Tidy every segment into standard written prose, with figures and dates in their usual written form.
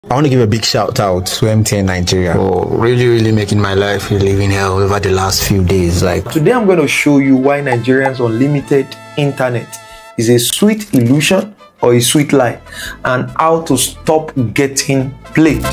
I want to give a big shout out to MTN Nigeria for really making my life a living hell over the last few days. Today I'm going to show you why Nigerians unlimited internet is a sweet illusion or a sweet lie, and how to stop getting played.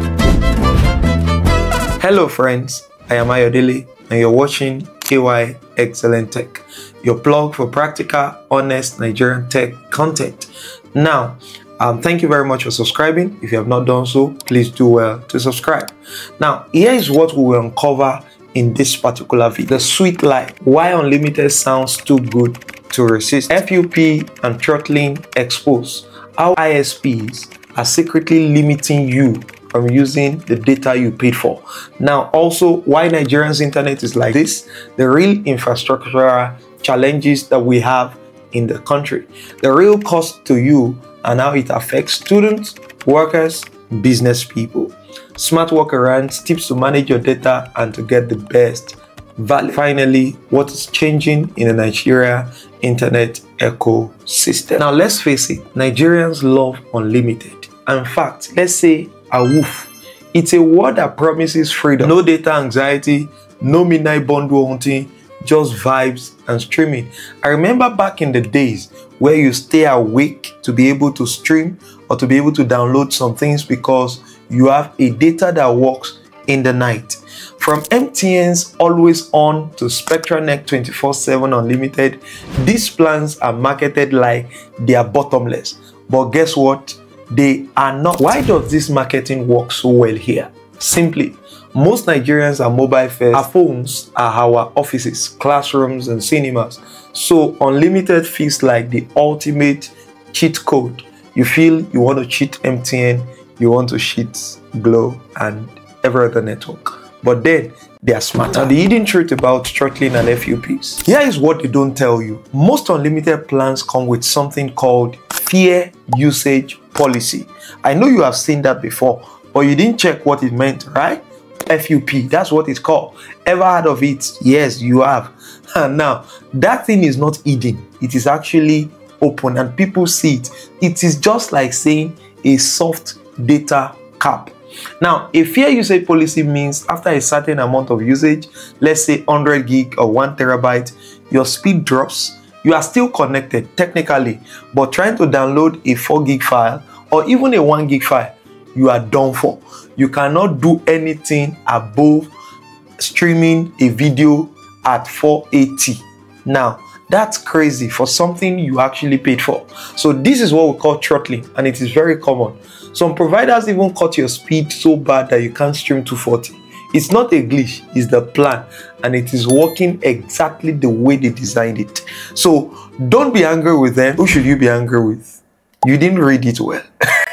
Hello friends, I am Ayodele and you're watching KY Excellent Tech, your plug for practical, honest Nigerian tech content. Now, thank you very much for subscribing. If you have not done so, please do well to subscribe. Now, here is what we will uncover in this particular video. The sweet lie, why unlimited sounds too good to resist. FUP and throttling expose how ISPs are secretly limiting you from using the data you paid for. Now, also why Nigerians internet is like this, the real infrastructural challenges that we have in the country, the real cost to you, and how it affects students, workers, business people. Smart workarounds, tips to manage your data and to get the best value. Finally, what is changing in the Nigeria internet ecosystem. Now, let's face it, Nigerians love unlimited. In fact, let's say awoof. It's a word that promises freedom. No data anxiety, no midnight bundle hunting, just vibes and streaming. I remember back in the days where you stay awake to be able to stream or to be able to download some things because you have a data that works in the night. From MTN's always on to SpectraNet 24/7 unlimited, these plans are marketed like they are bottomless. But guess what? They are not. Why does this marketing work so well here? Simply, most Nigerians are mobile first. Our phones are our offices, classrooms, and cinemas. So unlimited feels like the ultimate cheat code. You feel you want to cheat MTN, you want to cheat Glo and every other network. But then they are smarter. Now, the hidden truth about throttling and FUPs. Here is what they don't tell you. Most unlimited plans come with something called fair usage policy. I know you have seen that before, but you didn't check what it meant, right? FUP, that's what it's called. Ever heard of it? Yes, you have. And now, that thing is not hidden. It is actually open and people see it. It is just like saying a soft data cap. Now, a fair usage policy means after a certain amount of usage, let's say 100 gig or 1 terabyte, your speed drops. You are still connected technically, but trying to download a 4 gig file or even a 1 gig file, you are done for. You cannot do anything above streaming a video at 480. Now, that's crazy for something you actually paid for. So this is what we call throttling, and it is very common. Some providers even cut your speed so bad that you can't stream 240. It's not a glitch, it's the plan, and it is working exactly the way they designed it. So don't be angry with them. Who should you be angry with? You didn't read it well.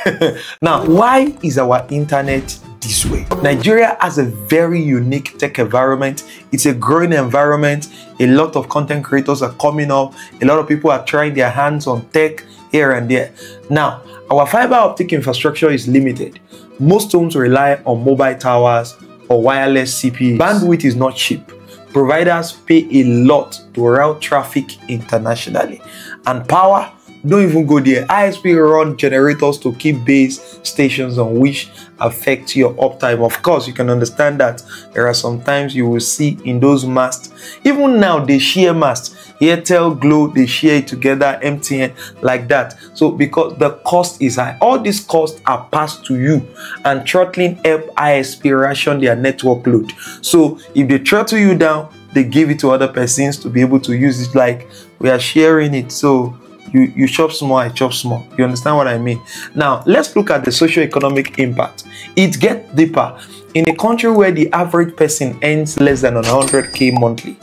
Now, why is our internet this way? Nigeria has a very unique tech environment. It's a growing environment. A lot of content creators are coming up. A lot of people are trying their hands on tech here and there. Now, our fiber optic infrastructure is limited. Most homes rely on mobile towers or wireless CPEs. Bandwidth is not cheap. Providers pay a lot to route traffic internationally. And power, don't even go there. ISP run generators to keep base stations on, which affect your uptime. Of course, you can understand that there are some times you will see in those masts. Even now, they share masts. Airtel, Glo, they share it together, MTN, like that. So because the cost is high, all these costs are passed to you, and throttling help ISP ration their network load. So if they throttle you down, they give it to other persons to be able to use it, like we are sharing it. So you chop small, I chop small. You understand what I mean? Now, let's look at the socio-economic impact. It gets deeper. In a country where the average person earns less than 100K monthly,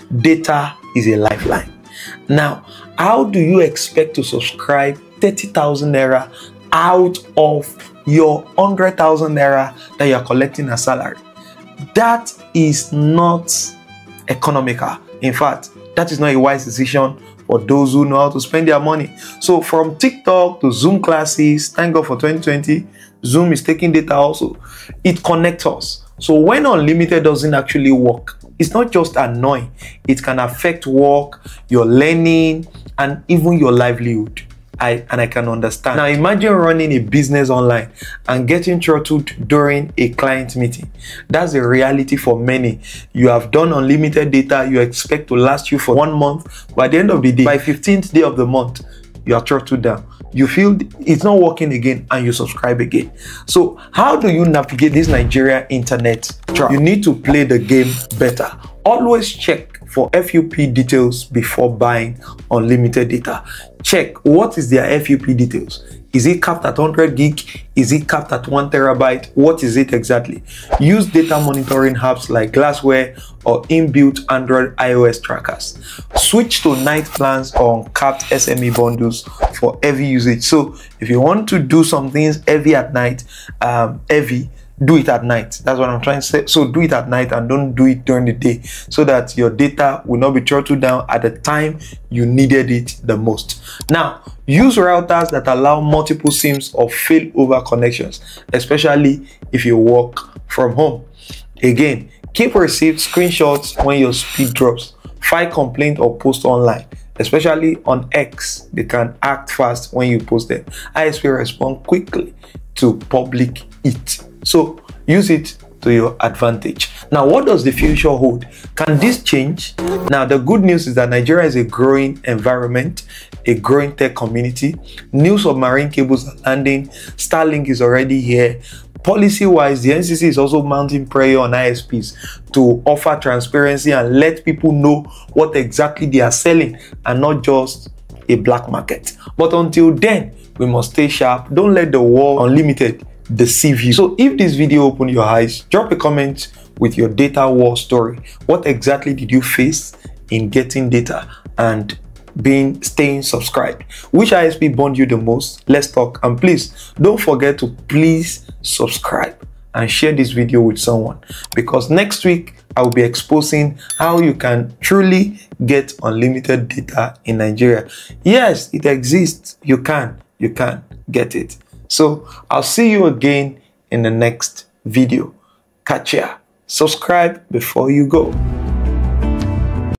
data is a lifeline. Now, how do you expect to subscribe 30,000 naira out of your 100,000 naira that you are collecting as salary? That is not economical. In fact, that is not a wise decision for those who know how to spend their money. So from TikTok to Zoom classes, thank God for 2020, Zoom is taking data also. It connects us. So when unlimited doesn't actually work, it's not just annoying. It can affect work, your learning, and even your livelihood. I can understand. Now imagine running a business online and getting throttled during a client meeting. That's a reality for many. You have done unlimited data, you expect to last you for 1 month. By the end of the day, by 15th day of the month, you are throttled down. You feel it's not working again and you subscribe again. So how do you navigate this Nigeria internet trap? You need to play the game better. Always check for FUP details before buying unlimited data. Check what is their FUP details. Is it capped at 100 gig? Is it capped at 1 terabyte? What is it exactly? Use data monitoring apps like Glassware or inbuilt Android iOS trackers. Switch to night plans or uncapped SME bundles for heavy usage. So if you want to do some things heavy at night, do it at night. That's what I'm trying to say. So do it at night and don't do it during the day, so that your data will not be throttled down at the time you needed it the most. Now, use routers that allow multiple SIMs or failover connections, especially if you work from home. Again, keep received screenshots when your speed drops. File complaint or post online, especially on X. They can act fast when you post them. ISP respond quickly to public it. So use it to your advantage. Now, what does the future hold? Can this change? Now, the good news is that Nigeria is a growing environment, a growing tech community. New submarine cables are landing. Starlink is already here. Policy-wise, the NCC is also mounting pressure on ISPs to offer transparency and let people know what exactly they are selling and not just a black market. But until then, we must stay sharp. Don't let the war unlimited deceive you. So if this video opened your eyes, drop a comment with your data war story. What exactly did you face in getting data and staying subscribed? Which ISP bond you the most? Let's talk. And please don't forget to please subscribe and share this video with someone, because next week I will be exposing how you can truly get unlimited data in Nigeria. Yes, it exists. You can get it. So I'll see you again in the next video. Catch ya. Subscribe before you go.